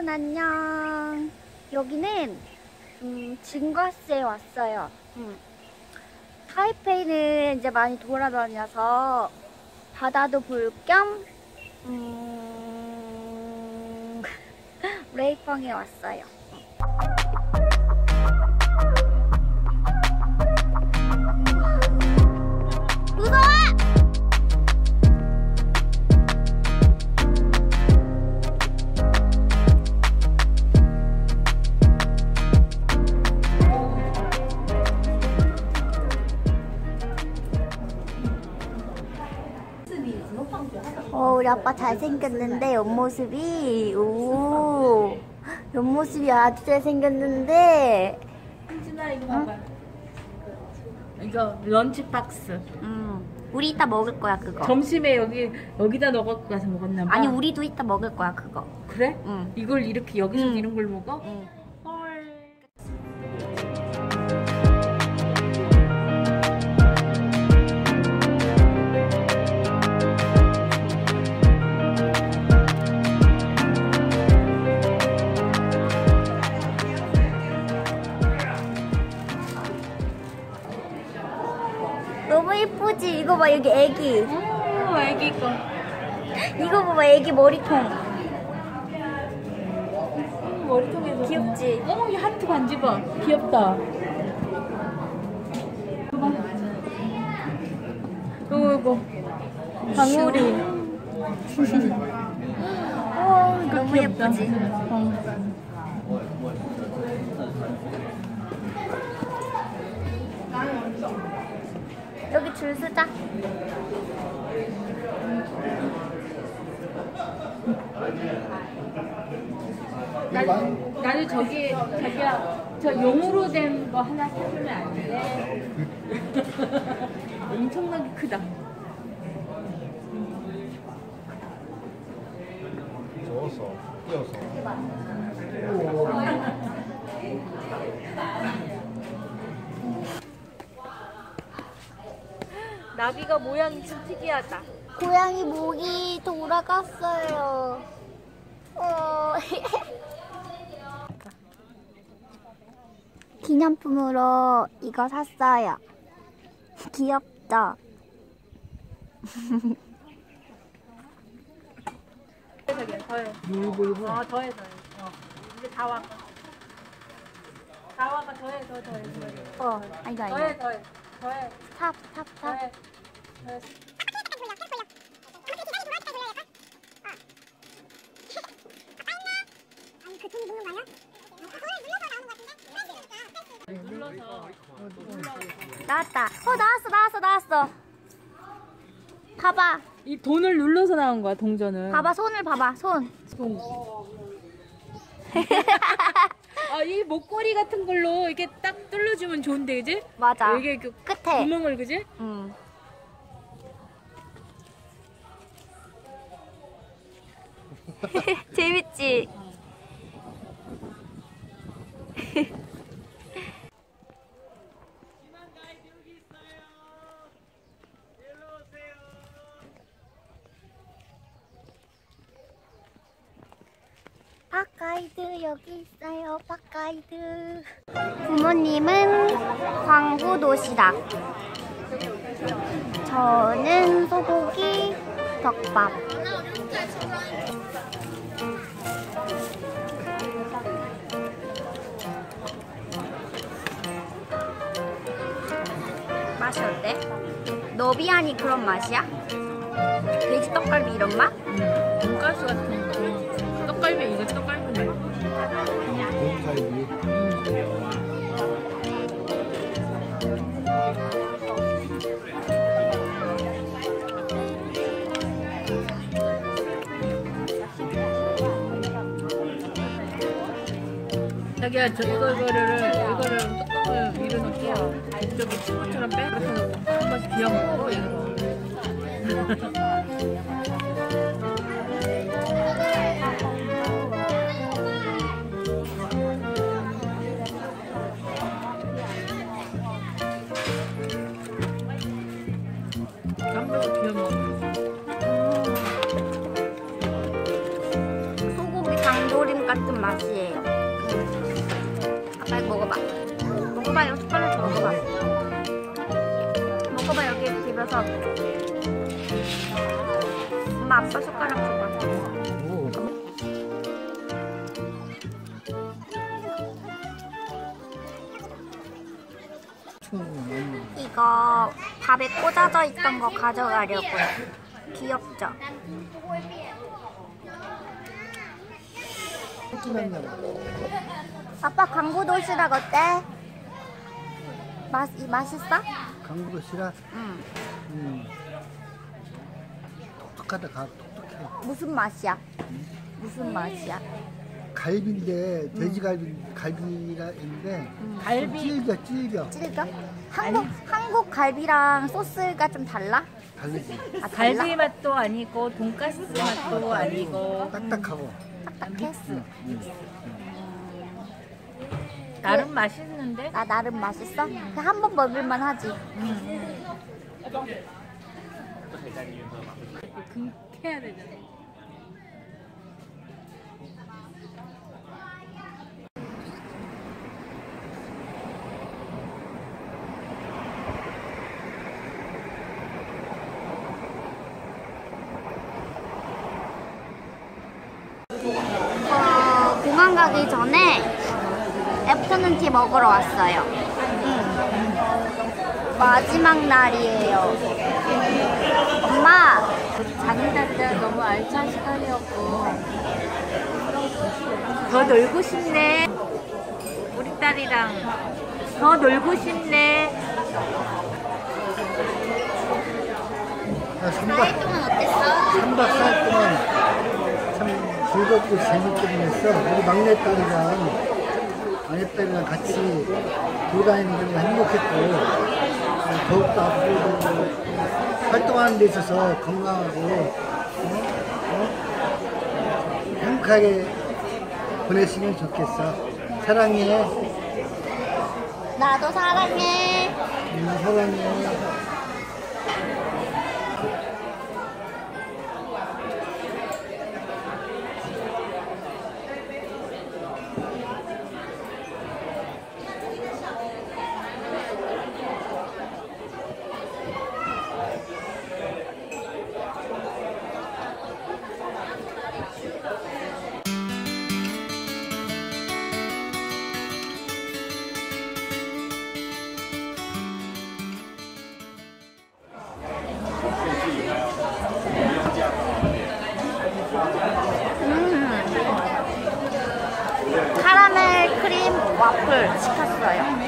안녕. 여기는 증거스에 왔어요. 타이페이는 이제 많이 돌아다녀서 바다도 볼 겸 레이펑에 왔어요. 무서워! 우리 아빠 잘생겼는데 옆모습이 옆모습이 아주 잘생겼는데. 현진아 이거 봐봐. 이거 런치박스. 우리 이따 먹을 거야 그거. 점심에 여기다 넣고 가서 먹었나 봐. 아니 우리도 이따 먹을 거야 그거. 그래? 응. 이걸 이렇게 여기서 이런 걸 먹어? 응. 헐. 너무 예쁘지? 이거 봐 여기 애기. 오, 애기 거. 이거 봐봐 애기 머리통. 머리통에서 귀엽지? 이 하트 반지봐. 귀엽다. 이거 방울이. 너무 귀엽다. 예쁘지? 여기 줄 서자. 나도 자기야 저 용으로 된 거 하나 사주면 안 돼? 엄청나게 크다. 저어서 띄어서 나비가 모양이 좀 특이하다. 고양이 목이 돌아갔어요. 기념품으로 이거 샀어요. 귀엽죠? 더해. 물불불 더해. 이제 다 와. 다 와가 더해. 아니다. 더해. 탑. 더해. 나왔다. 나왔어. 봐봐. 이 돈을 눌러서 나온 거야, 동전은. 봐봐, 손을 봐봐, 손. 이 목걸이 같은 걸로 이렇게 딱 뚫어주면 좋은데, 그지? 맞아. 이게 그 끝에. 구멍을, 그지? 응. 재밌지? 팟가이드 여기 있어요. 팟가이드. 부모님은 광구 도시락. 저는 소고기 덮밥. 맛이 어때? 너비아니 그런 맛이야? 돼지 떡갈비 이런 맛? 돈가스 같은 거. 떡갈비, 이거 떡갈비네. 곰살비 자기야, 이거를 뚜껑을 밀어놓고 저기 친구처럼 빼. 이렇게 놓고 한 번씩 비워먹고 이거. 한 번씩 비워먹고. 소고기 장조림 같은 맛이에요. 빨리 먹어봐. 먹어봐요. 숟가락 먹어봐. 먹어봐. 여기 비벼서. 엄마 아빠 숟가락 줘봐. 오. 이거 밥에 꽂아져 있던 거 가져가려고요. 귀엽죠? 아빠 광고 도시락 어때? 맛있어? 강북 시라. 응. 똑똑하다. 똑똑해. 무슨 맛이야? 무슨 맛이야? 갈비인데 돼지갈비인데 갈비 질겨. 질겨? 한국 갈비랑 소스가 좀 달라? 다르지. 아, 달라? 갈비 맛도 아니고 돈가스 맛도 아니고 딱딱하고. 딱딱해? 나름 맛있는데. 나 나름 맛있어? 한 번 먹을만 하지. 해야 되잖아. 공항 가기 전에 애프터눈 티 먹으러 왔어요. 마지막 날이에요. 엄마! 자는데 너무 알찬 시간이었고 더 놀고 싶네. 우리 딸이랑 더 놀고 싶네. 4일 동안 어땠어? 3박 4일 동안 참 즐겁고 재밌게 보냈어. 우리 막내딸이랑 같이 돌아다니는 게 행복했고, 더욱더 앞으로 활동하는 데 있어서 건강하고 행복하게 보냈으면 좋겠어. 사랑해. 나도 사랑해. 사랑해. 카라멜 크림 와플 시켰어요.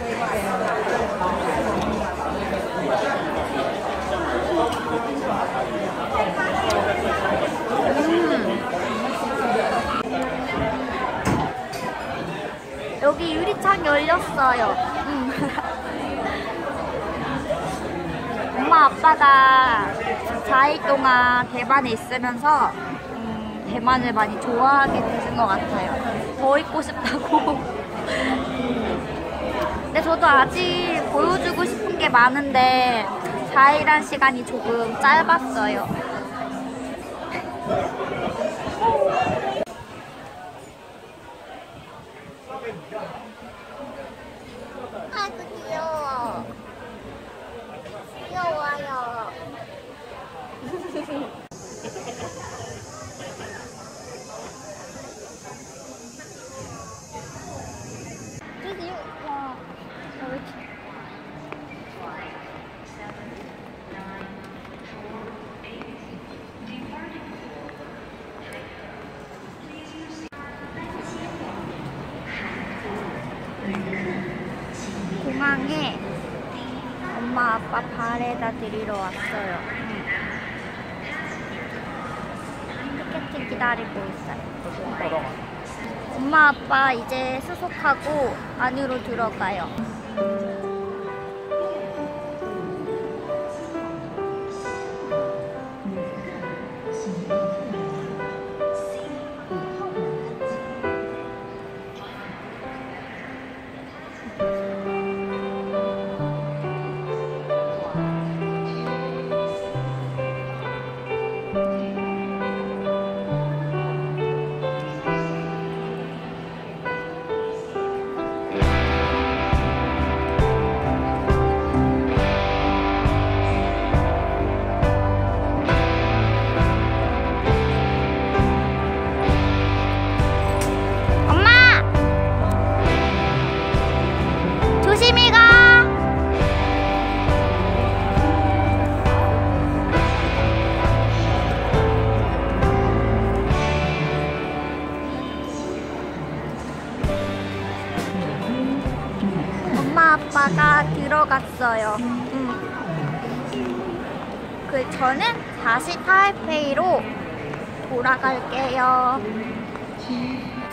여기 유리창 열렸어요. 엄마 아빠가 4일 동안 대만에 있으면서 대만을 많이 좋아하게 되는 것 같아요. 더 있고 싶다고. 근데 저도 아직 보여주고 싶은 게 많은데 4일한 시간이 조금 짧았어요. 아이고 귀여워. 귀여워요. 공항에 엄마 아빠 발에다 드리러 왔어요. 티켓팅 기다리고 있어요. 엄마 아빠 이제 수속하고 안으로 들어가요. 비자가 들어갔어요. 저는 다시 타이페이로 돌아갈게요.